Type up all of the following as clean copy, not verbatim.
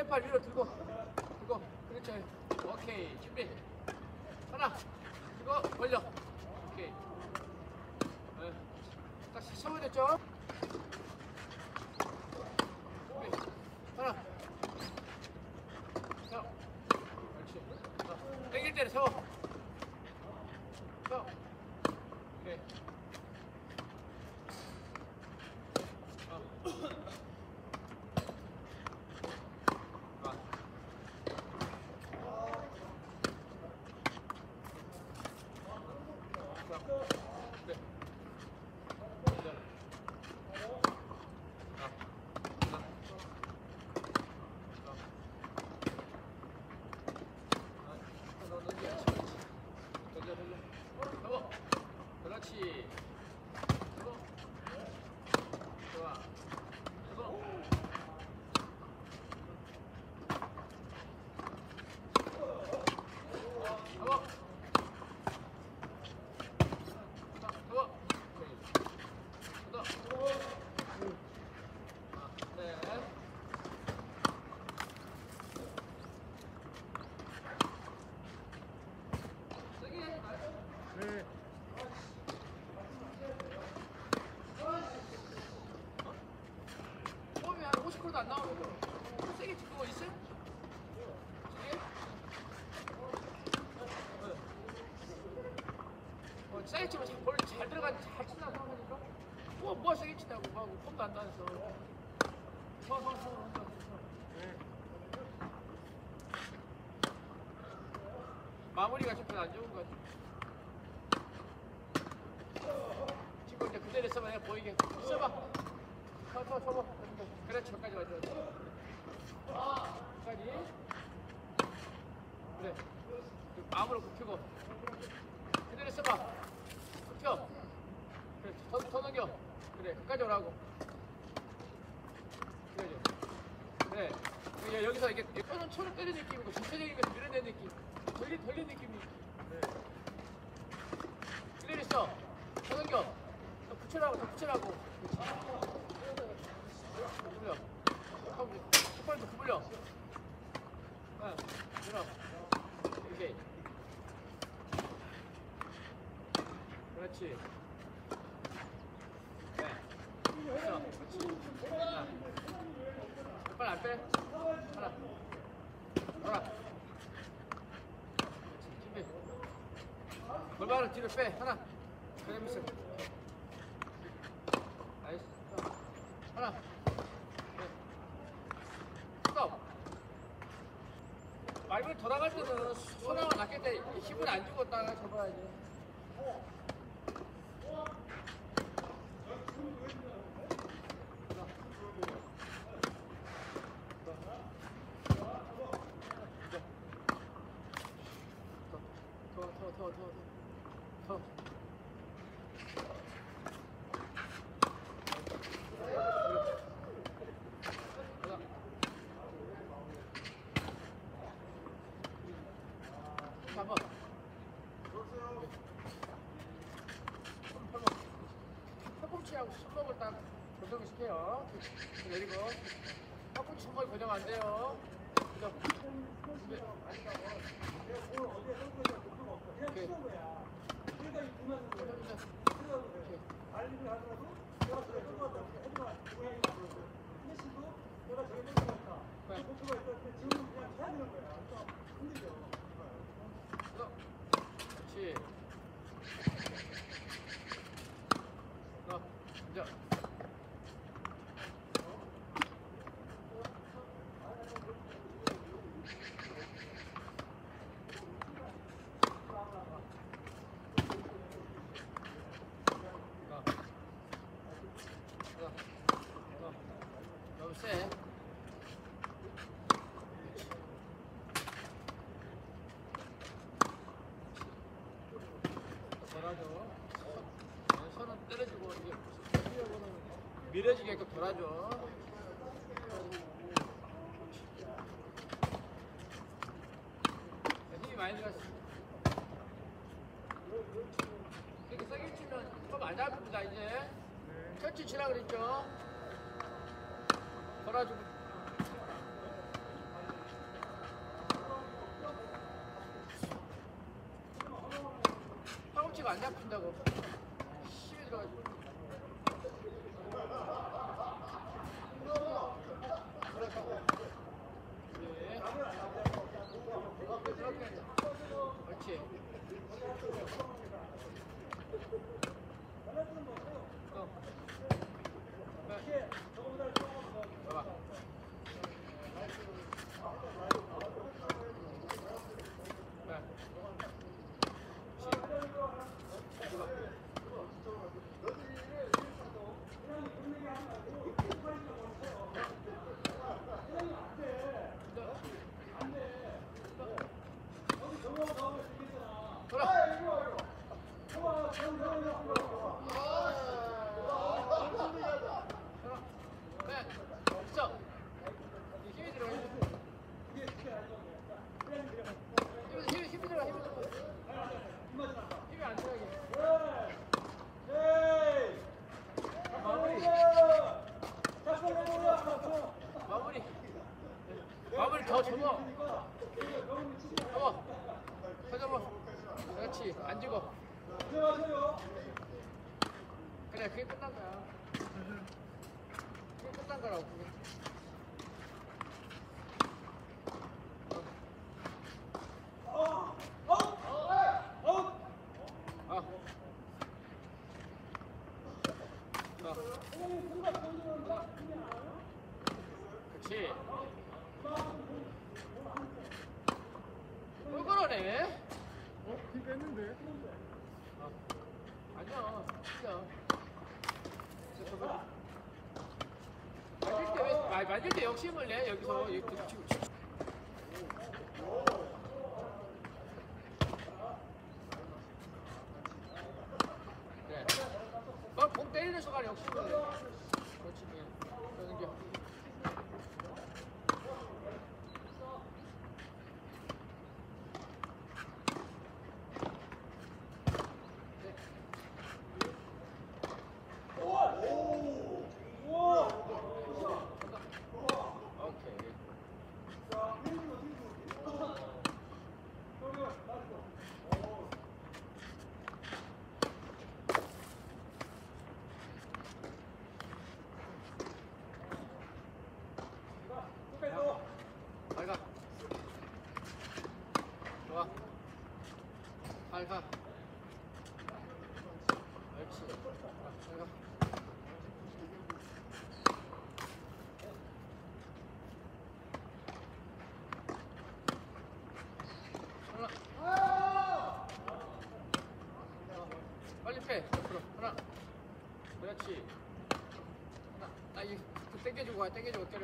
왼팔 위로 들고. 그렇죠. 오케이. 준비. 하나. 들고 벌려. 오케이. 다시 세워졌죠? 준비. 하나. 자. 그렇지. 당길 때는 세워. 세워. 오케이. 그렇지. 좋아. 몸이 한 50%도 안 나오는데 세게 찍는 거 있어요? 세게 치면 볼이 잘 들어가지 잘 친다고 하니까 뭐 세게 친다고 하고 폼도 안 나서 마무리가 좀 별로 안 좋은 것 같아. 지금 이제 그대로 써봐. 내가 보이게 써봐. 쳐봐. 그렇지. 여기까지 와줘. 여기까지. 그래. 마음으로 굽히고. 그대로 써봐. 굽혀. 그래. 더 넘겨. 그래. 끝까지 오라고. 그래. 여기서 이게 천을 때리는 느낌이고 전체적인 것을 밀어내는 느낌. 돌린 느낌이. 네. 그대로 있어. 더 넘겨. 더 붙여라고. 구불려. 첫번째 구불려. 들어. 오케이. 그렇지. 네. 됐어. 그렇지. 하나. 빨리 안 빼. 하나. 돌아. 준비. 골반을 뒤로 빼. 하나. 그래 미스. 나이스. 하나. 말벌 돌아갈 때는 소나가 낮게 때 힘을 안 주고 따라 접어야지. 더. 한번 팔꿈치하고 손목을 딱 고정을 시켜요. 내리고 팔꿈치 손목이 고정 안 돼요. 고정. 그렇지. 이제 너무 세. 돌아줘. 손은 때려주고 이게 밀어지게끔 돌아줘. 힘이 많이 들어갔어. 이렇게 세게 치면 좀 안 잡힙니다. 이제 천천히 치라 그랬죠. 돌아주고 안 잡힌다고. 힘이 들어가지고. 그렇지. 마무리 더 접어. 더 접어. 그렇지. 안 죽어. 그래, 그게 끝난 거야. 그게 끝난 거라고. 그게. 그렇지. 왜 그러네? 비 뺐는데? 아니야, 진짜. 맞을 때 왜, 맞을 때 욕심을 내, 여기서. 그래. 공 때리는 순간 욕심을 내. 그렇지, 그러는 게. 잘 가. 좋아. 잘 가. 그렇지. 잘 가. 하나. 빨리 빼. 옆으로. 하나. 그렇지. 하나. 아, 이 땡겨주고 와. 땡겨주고 때려.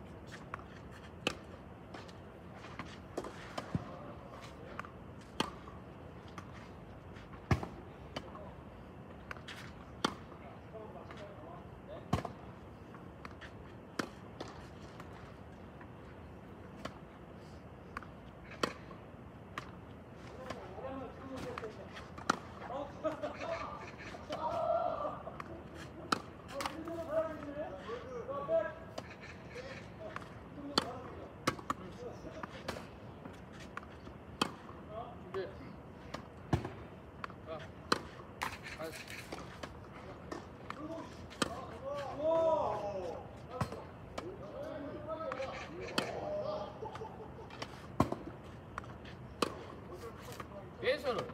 왼손은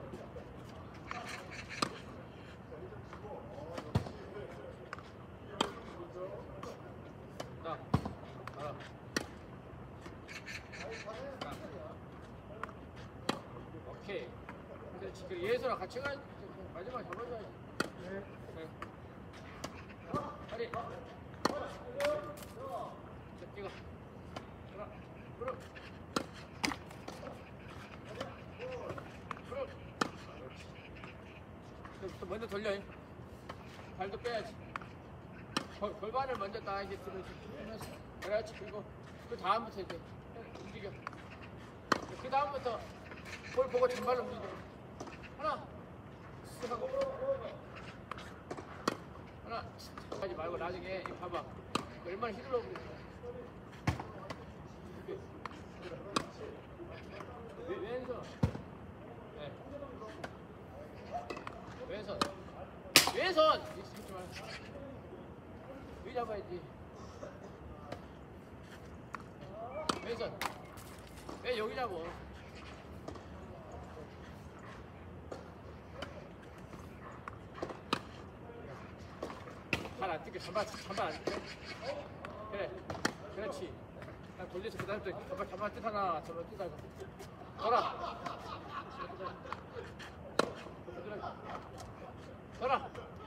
자, 알아. 오케이. 그렇지. 그 예수랑 같이 가. 마지막 잡아줘야지. 네. 빨리. 자, 뛰어. 하나, 그럼. 그럼 먼저 돌려. 발도 빼야지. 골반을 먼저 딱 이렇게 들어주면서. 그렇지. 그리고 그 다음부터 이제 움직여. 그 다음부터 볼 보고 전발로 움직여. 하나. 쓱 하고. 하나. 하지 말고 나중에 이 봐봐. 얼마나 휘둘러 보겠어. 왼손. 네. 잡아야지. 왼손. 왜 여기냐고. 발 안 뜯겨. 잔발 안 뜯겨. 그래. 그렇지. 딱 돌려서 그 다음에 또 잔발 뜯 하나. 잔발 뜯다가. 돌아. 돌아.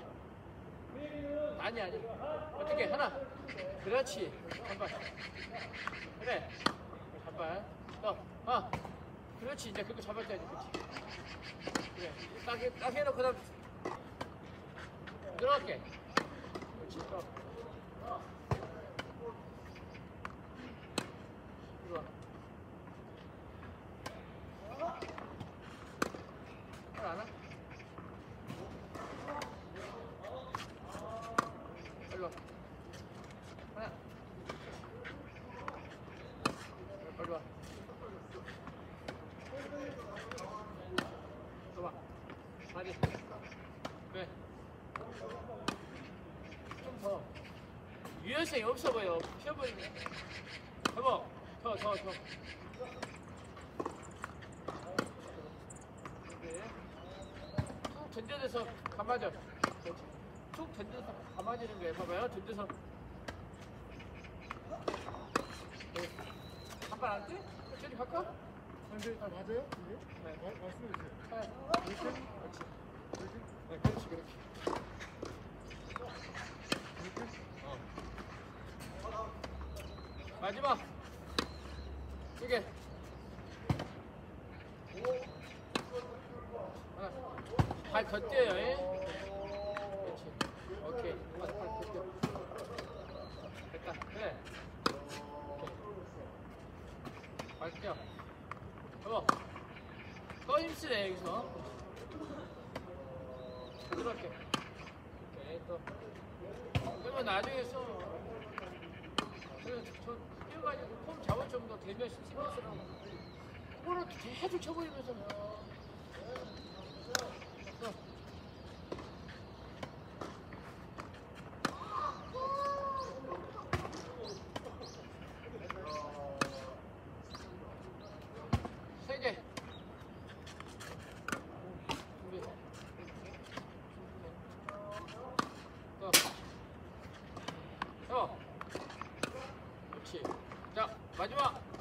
아니. 어떻게 하나. 그렇지. 잔발. 그래. 잔발. 또. 그렇지. 이제 그거 잡아야지. 그렇지. 그래. 딱 해놓고 그다음 들어갈게. 그렇지. 또. 이리 와. 안 와? 빨리 와. 하나. 빨리 와. 또 와. 다리. 왜? 좀 더. 유연성이 없어 보여. 피어버리네. 여보, 더. 툭 던져져서 감아져. 그렇지. 툭 던져서 감아지는 거예요. 봐봐요. 던져서. 한발 안 돼? 저리 갈까? 근데 다 맞아요? 이게? 네. 맞습니다. 네. 이렇게? 그렇지. 이렇게? 네, 그렇지. 이렇게? 마지막. 이게. 하나. 발 더 뛰어요. 예? 그렇지. 오케이. 발더 뛰어. 됐다. 그래. 오케이. 발 뛰어. 여보. 또 힘쓰네 여기서. 들어갈게. 오케이 또. 그러면 나중에 써. 저 뛰어가지고 폼 잡을 정도 되면 스티븐스라고. 그거를 계속 쳐버리면서. 세 개. 준비. 또. 그렇지. 자, 마지막.